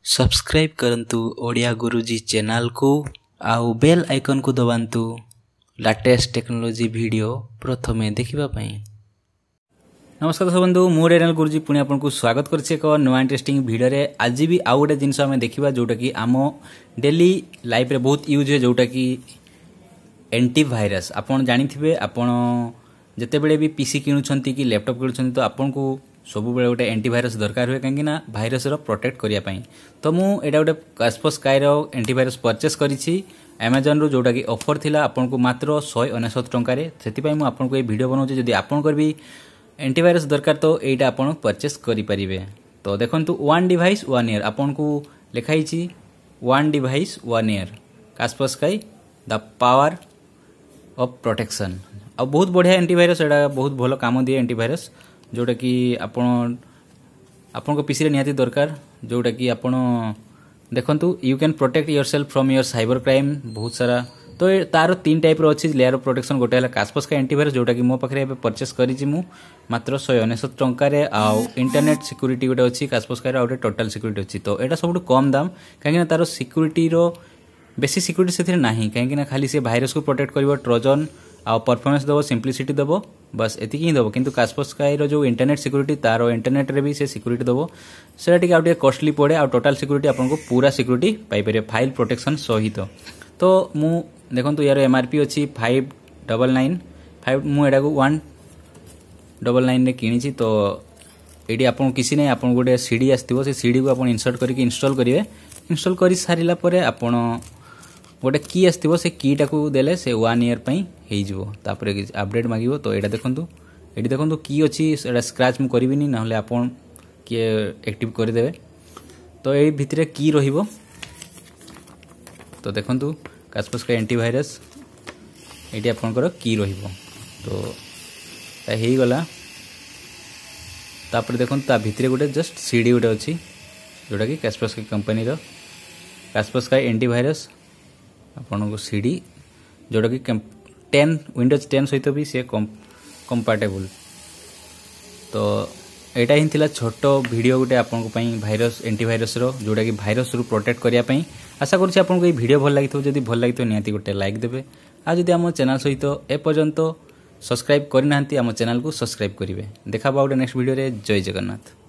Subscribe करंतु ओडिया गुरुजी channel को आउ बेल आइकन को दबांतु लेटेस्ट टेक्नोलोजी वीडियो प्रथमे देखिबा पई। नमस्कार दर्शक बंधु मु रेनल गुरुजी पुणी आपन को स्वागत करछि एक नवा इंटरेस्टिंग वीडियो रे। आज भी आउ गोटे जिनस आमे देखिबा जोटा कि आम डेली लाइफ रे बहुत यूज है जोटा कि एंटीवायरस। आपन जानिथिबे आपन जते बेले भी पीसी किनुछंती कि लैपटॉप किनुछंती तो आपन को सब बेले गोटे एंटीवायरस दरकार हुए कहीं भाइरस प्रोटेक्ट करिया पई। तो मु एटा गोटे कास्पस्काई रो एंटीवायरस परचेस करिछि अमेजन रो जोटा कि ऑफर थिला आपन को मात्र 169 टंका रे। सेति पई मु आपन को ए वीडियो बनाउछि जदि आपन कर भी एंटीवायरस दरकार तो एटा आपन परचेस करि परिबे। तो देखंतु वन डिवाइस वन ईयर आपन को लिखाई छि one device one year Kaspersky the power of protection. आ बहुत बढ़िया एंटीवायरस एटा बहुत भलो काम दिए एंटीवायरस जोटा कि आपन को पीसी रे निहाती दरकार जोटा कि आपन देखंतु you can protect yourself from your cyber crime बहुत सारा। तो तार तीन टाइप रो अछि लेयर ऑफ प्रोटेक्शन। गोटे हला कास्पस्काई एंटीवायरस जोटा कि मो पाखरे परचेस करिछि मु मात्र 169 टंका रे। आ इंटरनेट सिक्योरिटी गोटे अछि कास्पस्काई रो गोटे टोटल सिक्योरिटी अछि। तो एटा सबटु कम दाम काहे तार सिक्योरिटी रो बेसी सिक्योरिटी सेथिरे नाही काहे खाली से भाइरस को प्रोटेक्ट करिवो ट्रोजन आ परफॉर्मेंस दबो सिंपलिसिटी दबो बस एति ही दबो। किंतु कास्पस्काई रो जो इंटरनेट सिक्योरिटी तारो इंटरनेट रे भी से सिक्योरिटी दबो सेटा टिके आउटे कॉस्टली पड़े। आ टोटल सिक्योरिटी आपन को पूरा सिक्योरिटी पाई परिबे फाइल प्रोटेक्शन सहित। तो मु देखंतु यार एमआरपी अछि 599 मु एडा को 199 रे किनिछि। तो एडी आपन किसी नै आपन गोटे सीडी आस्तिबो से सीडी को आपन इंसर्ट करके इंस्टॉल करिवे। इंस्टॉल करि सारिला परे आपन गोटे की आस्तिबो से की टाकू देले से 1 ईयर पई हेइ जिवो। तापरे अपडेट मागिवो। तो एटा देखंतु एडी देखंतु की अछि एटा स्क्रैच मु करबिनी नहले आपन के एक्टिव कर देबे। तो एई भितरे की रहिबो। तो देखंतु कास्पस्काई एंटीवायरस एटी आपनकर की रहिबो। तो ता हेइ गला। तापरे देखंतु ता भितरे गोटे जस्ट सीडी गोटे अछि जोटा कि कास्पस्काई कंपनी रो कास्पस्काई एंटीवायरस आपन को सीडी जोटा कि 10 विंडोज 10 सहित भी से कंपैटिबल। तो एटा ही थिला छोटो वीडियो गोटे आपन को पई भाइरस एंटीवायरस रो जोटा कि भाइरस रु प्रोटेक्ट करिया पई। आशा करछि आपन को ए वीडियो भल लागिथो। जदि भल लागिथो निहाती गोटे लाइक देबे। आ जदि हम चैनल सहित ए पर्यंत सब्सक्राइब करि नाहंती हम चैनल को सब्सक्राइब करिवे। देखा बाउटे नेक्स्ट वीडियो रे। जय जगन्नाथ।